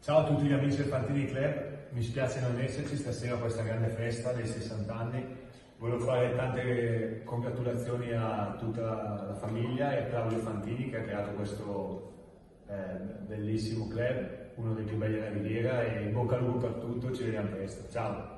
Ciao a tutti gli amici del Fantini Club, mi spiace non esserci stasera a questa grande festa dei 60 anni. Volevo fare tante congratulazioni a tutta la famiglia e a Claudio Fantini che ha creato questo bellissimo club, uno dei più belli della Riviera, e in bocca al lupo per tutto, ci vediamo presto. Ciao!